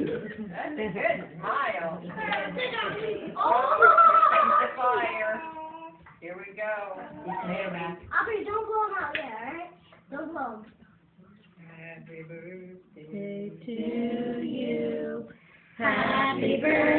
That's a good smile. Oh! The fire. Here we go. Aubree, don't blow them out yet, alright? Don't blow them. Happy birthday To you. Happy birthday.